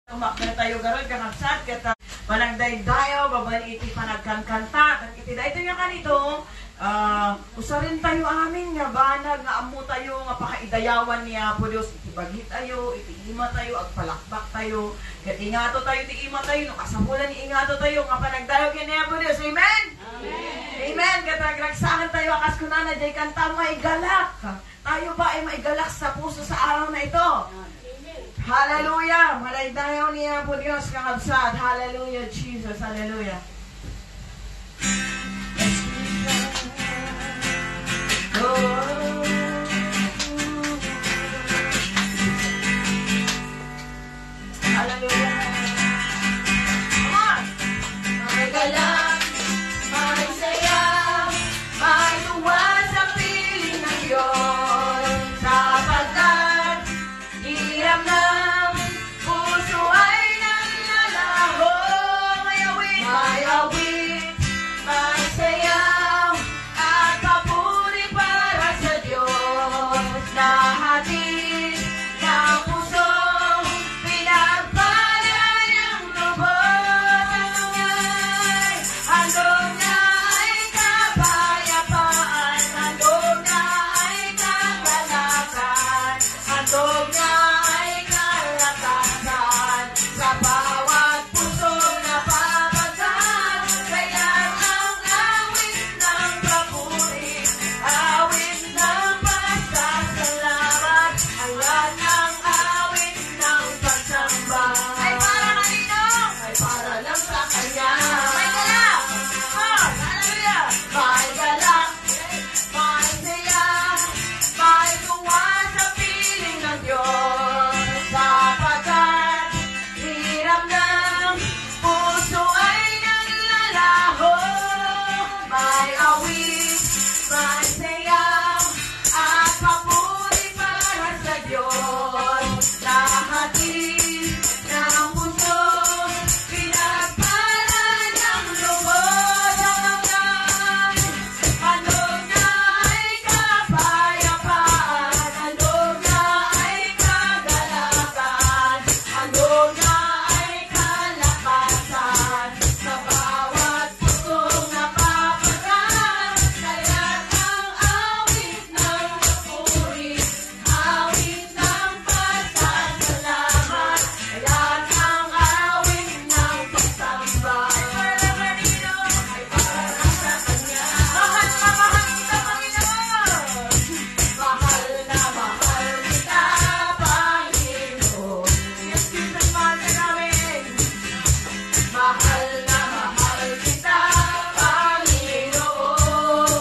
Tumakna tayo garon kanagsat kata manang daydayo babali iti panagkankanta ket iti daytoy nga kanito usarin tayo amin nga banag nga ammo tayo nga pakaidayawan ni Apo Dios iti bagi tayo iti ima tayo agpalakbak tayo ket ingato tayo iti ima tayo no kasapulan ni ingato tayo nga panagdayo ken ni Apo Dios. Amen. Amen. Ket nagragsakan tayo akas kunana jay kanta maigalak. Tayo ba ay maigalak sa puso sa araw na ito? Hallelujah! Malaydayaw niya po Diyos kakabsat. Hallelujah, Jesus. Hallelujah. Hallelujah. Come on! May galang, may saya, may tuwa sa piling ng Diyos. Sapagkat hiram ng puso ay nanlalaho. May awit, may sayaw, at papuri para sa Diyos. Nahatid ng puso, pinagpala ng lubos. Handog na ay kapayapaan, handog na ay kagalakan, handog na ay kalakasan sa bawat pusong napapagal. Kaya ang awit ng papuri, awit ng pasasalamat, ayan ang awit ng pagsamba. Ay para kanino? Ay para lang sa Kanya. May galak! Hallelujah! May galak, may saya, may tuwa sa piling ng Diyos. Sapagkat hirap ng puso ay nanlalaho. May awit, may sayaw, at papuri para sa Diyos. Nahatid ng puso, pinagpala ng lubos. Handog na ay kapayapaan, handog na ay kagalakan, handog na ay kalakasan sa bawat pusong napapagal. Kaya ang awit ng papuri, awit ng pasasalamat, ayan ang awit ng pagsamba. Ay para kanino? Ay para lang sa Kanya. Mahal na mahal kita, Panginoon. Mahal na mahal kita, Panginoon. Yes, Jesus, mahal ka namin. Mahal na mahal kita, Panginoon.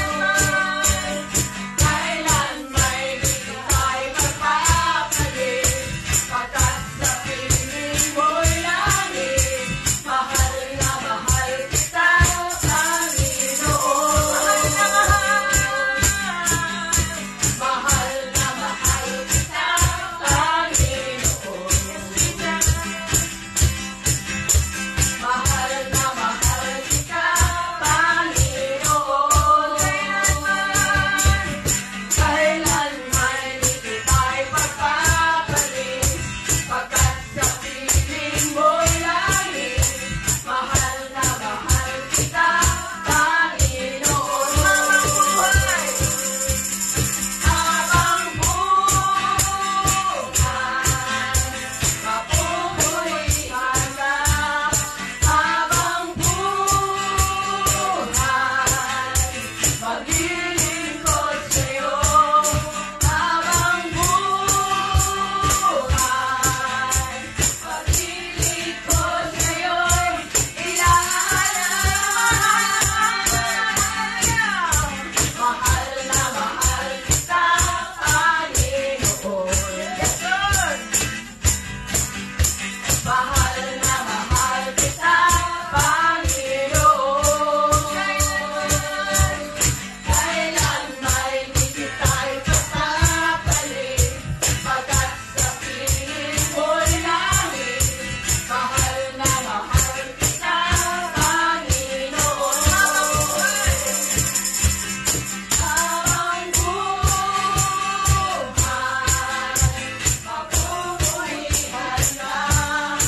Kailan may hindi tayo magpapalit, pagkat sa piling mo'y langit. Mahal na mahal kita, Panginoon. Mahal na mahal. Mahal na mahal kita, Panginoon. Mahal na mahal kita, Panginoon. Kailan may hindi tayo magpapalit, pagkat sa piling mo'y langit. Mahal na mahal kita, Panginoon. Habang buhay, mapupurihan ka. Habang buhay, maglilingkod sa'yo. Habang buhay, maglilingkod sa'yo. Mahal na mahal kita, Panginoon. Yes, Lord. Mahal na mahal kita, Panginoon. Kailan may hindi tayo magpapalit, pagkat sa piling mo'y langit. Mahal na mahal kita, Panginoon. Habang buhay, mapupurihan ka.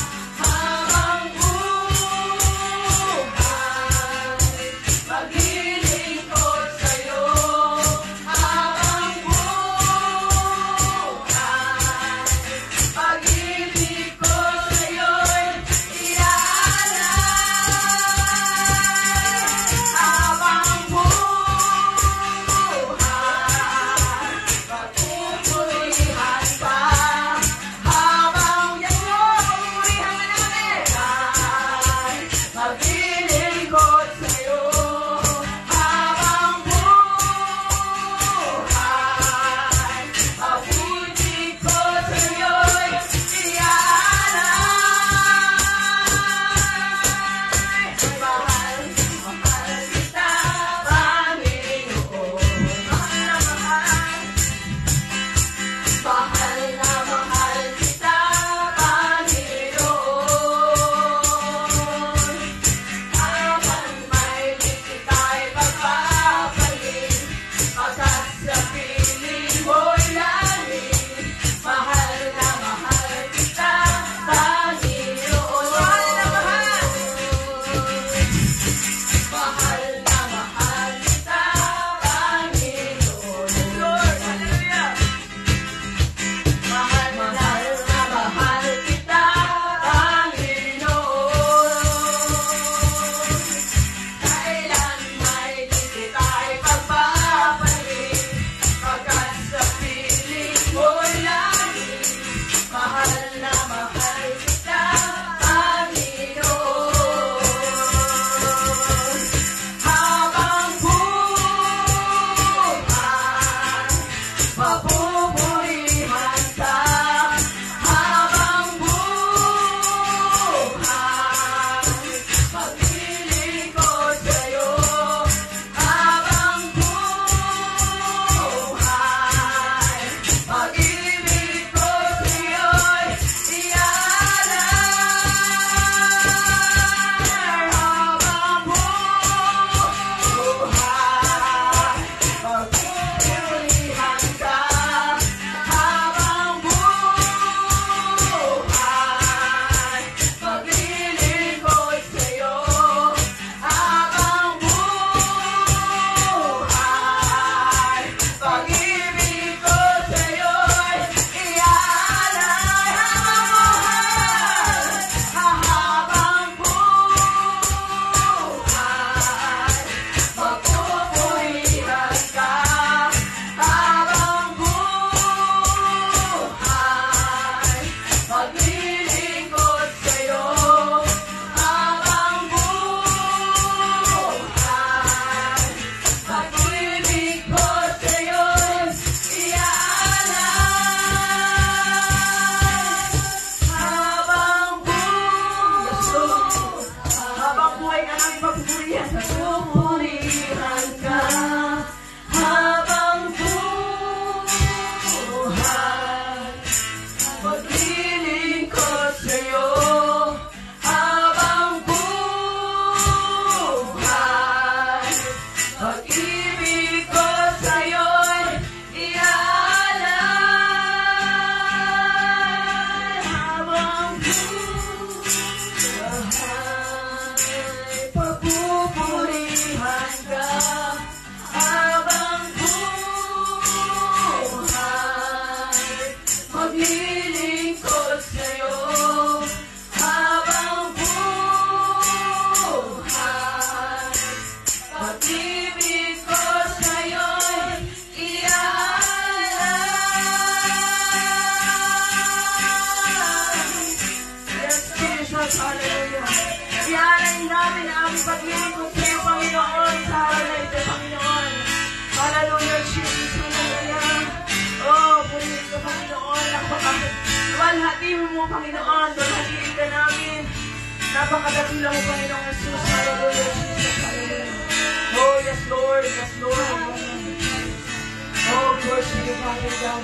Jesus. Hallelujah. Ialay namin ang aming paglilingkod sa iyo, Panginoon, sa araw na ito, Panginoon. Hallelujah, Jesus. Hallelujah. Oh, purihin ka, Panginoon. Walhatiin mo, Panginoon. Walhatiin ka namin. Napakadakila mo, Panginoon Jesus. Hallelujah, Jesus. Hallelujah. Oh, yes, Lord. Yes, Lord. Oh, worship you, Father God.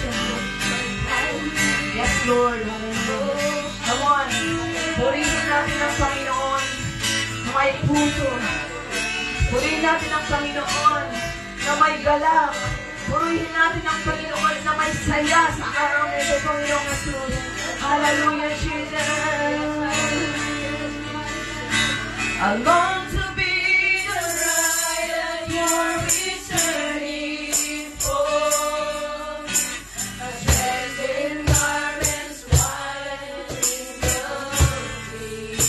Yes, Lord. Hallelujah. Come on. Purihin natin ang Panginoon na may puso. Purihin natin ang Panginoon na may galak. Purihin natin ang Panginoon na may saya sa araw na ito, Panginoon Jesus. Hallelujah, Jesus. I long to be the bride that you're returning for. Dressed in garments white and wrinkle-free.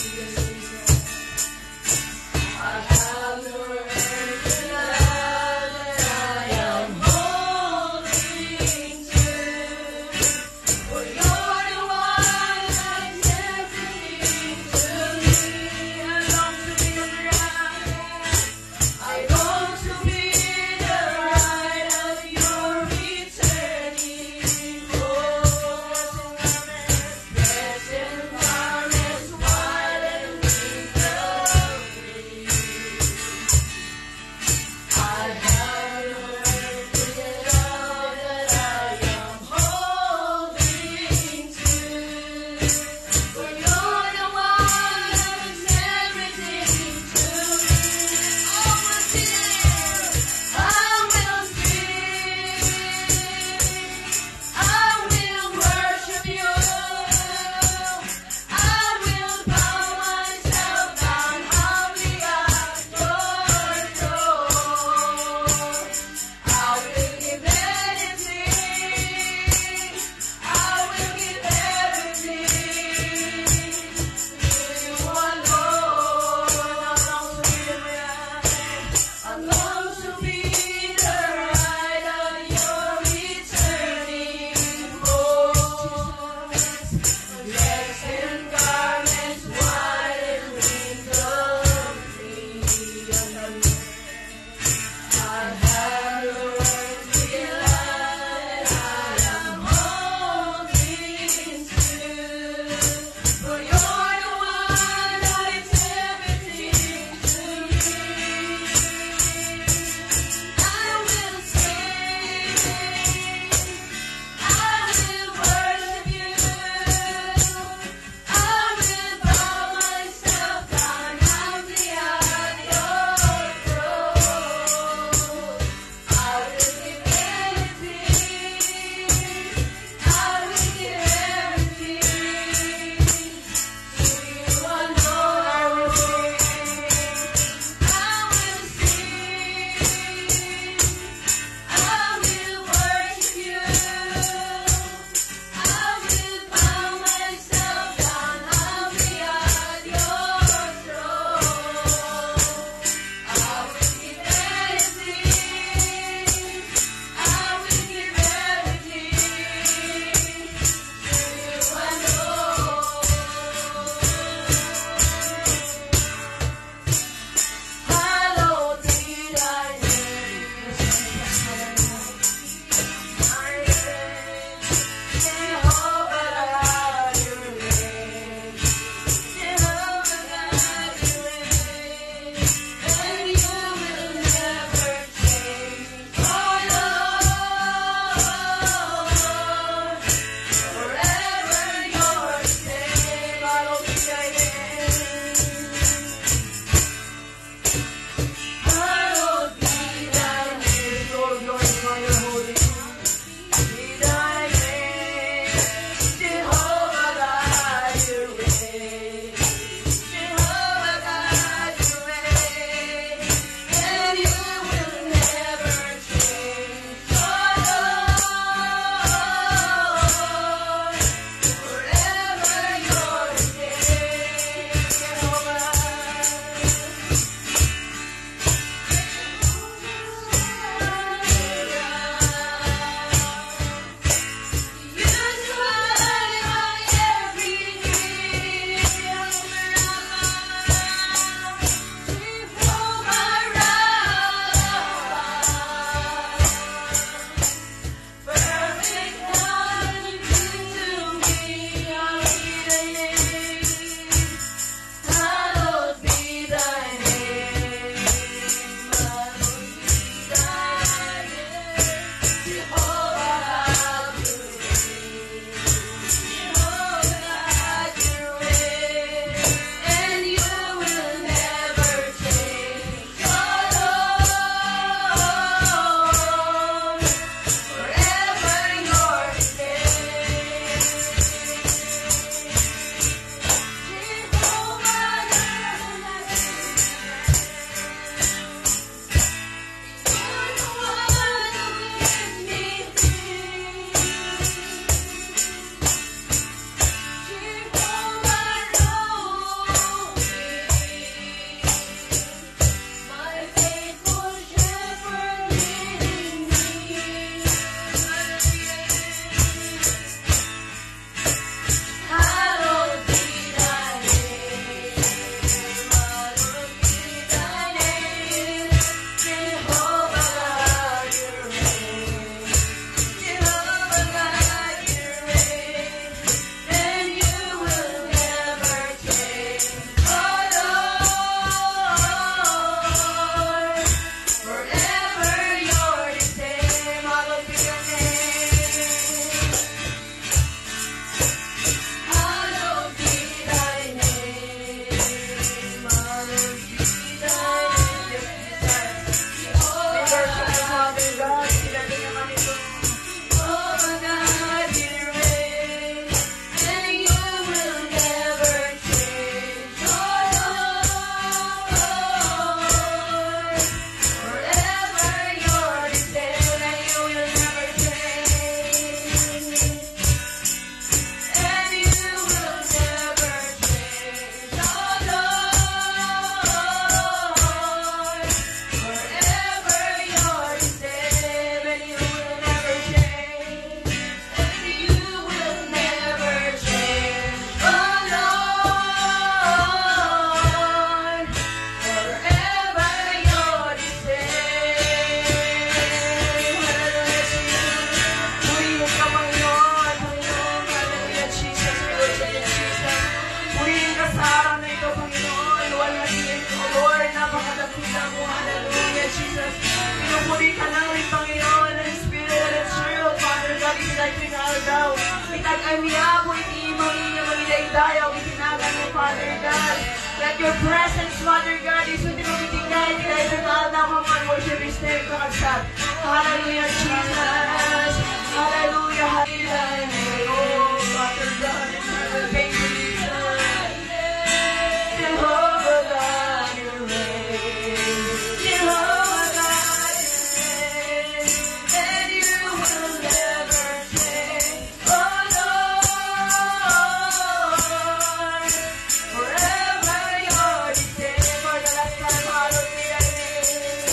I have your earthly love that I am holding to. For you're the one I'm tempting to me. I long to be the bride. I long to be the bride of your returning Lord. Dressed in garments white and wrinkle-free. I have your earthly love that I am holding to. For you're the one who's everything to me. I will sing, I will sing, I will worship you. I will bow myself down humbly at your throne. I will give anything. I will give everything to you alone. I long to be the bride of your returning Lord. Dressed in garments white and wrinkle-free. I have your earthly love that I am holding to. For you're the one that is everything to me. I will sing, I will worship you. I will bow myself down humbly at your throne. I will give anything. I will give everything to you alone. I will sing. I will sing. I will worship you. I will bow myself down humbly at your throne. I will give anything. I will give everything to you alone. Hallowed be thy name. Jehovah God, you reign. Jehovah God, you reign. And you will never change. Oh Lord, forever you're the same. Hallowed be thy name. Hallowed be thy name. Lord, glorify your holy name. Be thy name. Jehovah God, you reign. Jehovah God, you reign. And you will never change. Oh Lord, forever you're the same. Jehovah. You supply my every need. na mo. Hallelujah, Jesus. Pinupuri ka namin, Panginoon, ang Spirit and the truth. Father God, itinay pinaldaw. Itagay niya po, itimang niya magidaydayaw. Itinagan mo, Father God. Let your presence, Father God, isutin mo itigay. Itagay pinaldaw ka man. Worship is name, kakasat. Hallelujah, Jesus. Hallelujah, hallelujah. Oh, Father God, thank you, Jesus. Jehovah God, you reign. Jehovah God, you reign. And you will never change. Oh, Lord, forever you're the same. For the last time, hallowed be thy name.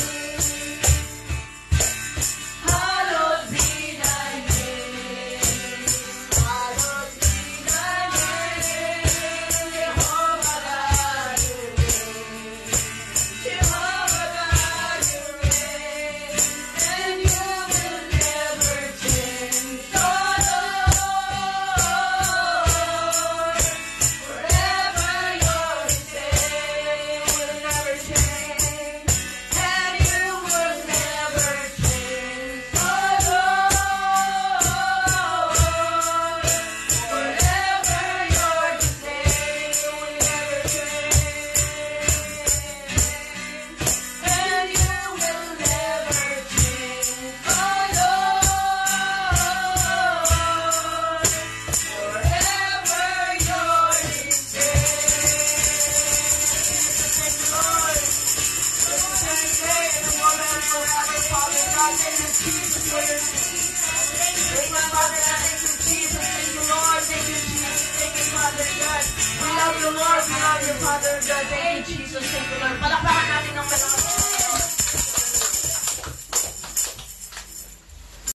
Hallowed be thy name. Hallowed be thy name. Jehovah God, you reign. Jehovah God, you reign. And you will never change. Oh, Lord, forever you're the same. Will never change. And you will never change. Oh, Lord, forever you're the same. You will never change. And you will never change. Oh, Lord, forever you're the same. Lord, thank you, in the moment and forever, Father God. Thank you, Jesus, for your peace. Thank you, Father God. Thank you, Jesus. Thank you, Lord. Thank you, Jesus. Thank you, Father God. We love you, Lord. We love you, Father God. Thank you, Jesus. Thank you, Lord. Palakpakan natin